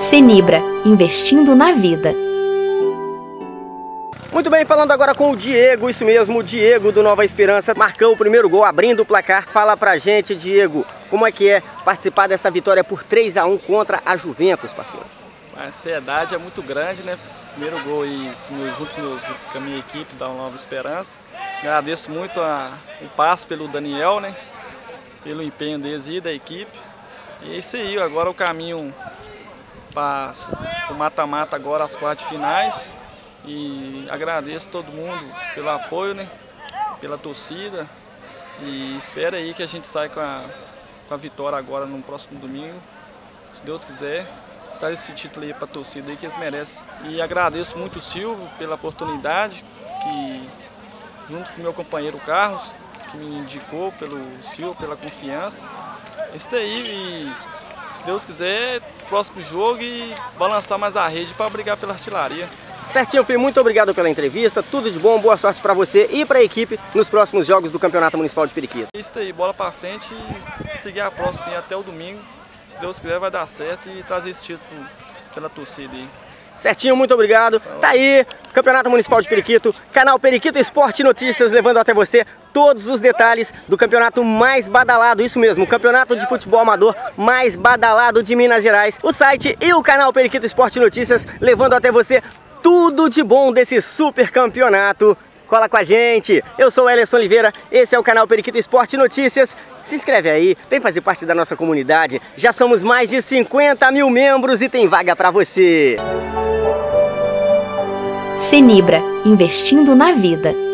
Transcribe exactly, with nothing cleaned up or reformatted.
Cenibra, investindo na vida. Muito bem, falando agora com o Diego, isso mesmo, o Diego do Nova Esperança, marcou o primeiro gol, abrindo o placar. Fala pra gente, Diego, como é que é participar dessa vitória por três a um contra a Juventus, parceiro? A ansiedade é muito grande, né? Primeiro gol aí, junto com, meus, com a minha equipe da Nova Esperança. Agradeço muito a, o passe pelo Daniel, né? Pelo empenho deles e da equipe. E é isso aí, agora o caminho para o mata-mata agora, as quartas finais. E agradeço todo mundo pelo apoio, né? Pela torcida. E espero aí que a gente saia com a, com a vitória agora no próximo domingo. Se Deus quiser, dar esse título aí para a torcida aí que eles merecem. E agradeço muito o Silvio pela oportunidade, que junto com o meu companheiro Carlos, que me indicou, pelo Silvio, pela confiança. Isso daí, e se Deus quiser, próximo jogo e balançar mais a rede para brigar pela artilharia. Certinho, Fê, muito obrigado pela entrevista, tudo de bom, boa sorte para você e para a equipe nos próximos jogos do Campeonato Municipal de Periquito. Isso aí, bola para frente e seguir a próxima e até o domingo. Se Deus quiser vai dar certo e trazer esse título pela torcida aí. Certinho, muito obrigado. Tá aí, Campeonato Municipal de Periquito, canal Periquito Esporte Notícias, levando até você todos os detalhes do campeonato mais badalado, isso mesmo, o campeonato de futebol amador mais badalado de Minas Gerais. O site e o canal Periquito Esporte Notícias, levando até você tudo de bom desse super campeonato. Cola com a gente, eu sou o Elerson Oliveira, esse é o canal Periquito Esporte Notícias. Se inscreve aí, vem fazer parte da nossa comunidade. Já somos mais de cinquenta mil membros e tem vaga para você. Cenibra, investindo na vida.